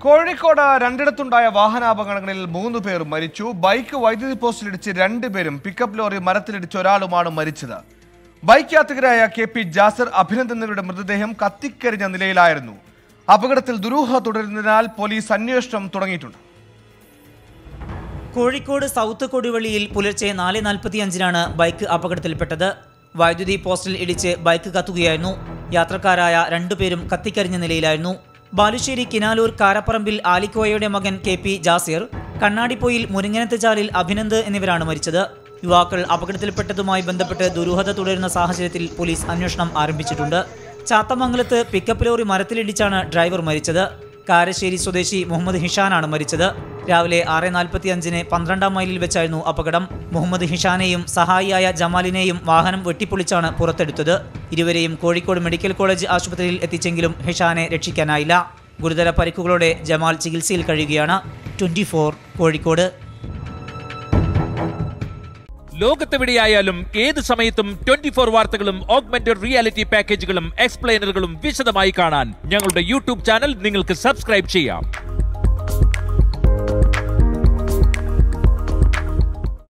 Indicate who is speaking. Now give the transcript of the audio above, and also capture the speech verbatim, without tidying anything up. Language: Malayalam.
Speaker 1: കോഴിക്കോട് രണ്ടിടത്തുണ്ടായ വാഹനാപകടങ്ങളിൽ മൂന്ന് പേർ മരിച്ചു. ബൈക്ക് വൈദ്യുതി പോസ്റ്റിലിടിച്ച് രണ്ടുപേരും പിക്കപ്പ് ലോറി മരത്തിലിടിച്ച് ഒരാളുമാണ് മരിച്ചത്. ബൈക്ക് യാത്രികരായ കെ പി ജാസിർ, അഭിനന്ദൻ എന്നിവരുടെ മൃതദേഹം കത്തിക്കരിഞ്ഞ നിലയിലായിരുന്നു. അപകടത്തിൽ ദുരൂഹ തുടരുന്നതിനാൽ പോലീസ് അന്വേഷണം തുടങ്ങിയിട്ടുണ്ട്.
Speaker 2: കോഴിക്കോട് സൗത്ത് കൊടുവള്ളിയിൽ പുലർച്ചെ നാല് നാൽപ്പത്തി അഞ്ചിനാണ് ബൈക്ക് അപകടത്തിൽപ്പെട്ടത്. വൈദ്യുതി പോസ്റ്റിൽ ഇടിച്ച് ബൈക്ക് കത്തുകയായിരുന്നു. യാത്രക്കാരായ രണ്ടുപേരും കത്തിക്കരിഞ്ഞ നിലയിലായിരുന്നു. ബാലുശ്ശേരി കിനാലൂർ കാരപ്പറമ്പിൽ ആലിക്കോയയുടെ മകൻ കെ പി ജാസിർ, കണ്ണാടിപ്പൊയിൽ മുരിങ്ങനത്ത് ചാലിൽ അഭിനന്ദ് എന്നിവരാണ് മരിച്ചത്. യുവാക്കൾ അപകടത്തിൽപ്പെട്ടതുമായി ബന്ധപ്പെട്ട് ദുരൂഹത തുടരുന്ന സാഹചര്യത്തിൽ പോലീസ് അന്വേഷണം ആരംഭിച്ചിട്ടുണ്ട്. ചാത്തമംഗലത്ത് പിക്കപ്പ് ലോറി മരത്തിലിടിച്ചാണ് ഡ്രൈവർ മരിച്ചത്. കാരശ്ശേരി സ്വദേശി മുഹമ്മദ് ഹിഷാനാണ് മരിച്ചത്. രാവിലെ ആറ് നാൽപ്പത്തി അഞ്ചിന് പന്ത്രണ്ടാം മൈലിൽ വെച്ചായിരുന്നു അപകടം. മുഹമ്മദ് ഹിഷാനെയും സഹായിയായ ജമാലിനെയും വാഹനം വെട്ടിപ്പൊളിച്ചാണ് പുറത്തെടുത്തത്. ഇരുവരെയും കോഴിക്കോട് മെഡിക്കൽ കോളേജ് ആശുപത്രിയിൽ എത്തിച്ചെങ്കിലും ഹിഷാനെ രക്ഷിക്കാനായില്ല. ഗുരുതര പരിക്കുകളോടെ ജമാൽ ചികിത്സയിൽ കഴിയുകയാണ്. Twenty four Kozhikode.
Speaker 3: ലോകത്തെവിടെയായാലും ഏത് സമയത്തും ട്വന്റി ഫോർ വാർത്തകളും ഓഗ്മെന്റഡ് റിയാലിറ്റി പാക്കേജുകളും എക്സ്പ്ലെയിനറുകളും വിശദമായി കാണാൻ ഞങ്ങളുടെ യൂട്യൂബ് ചാനൽ നിങ്ങൾക്ക് സബ്സ്ക്രൈബ് ചെയ്യാം.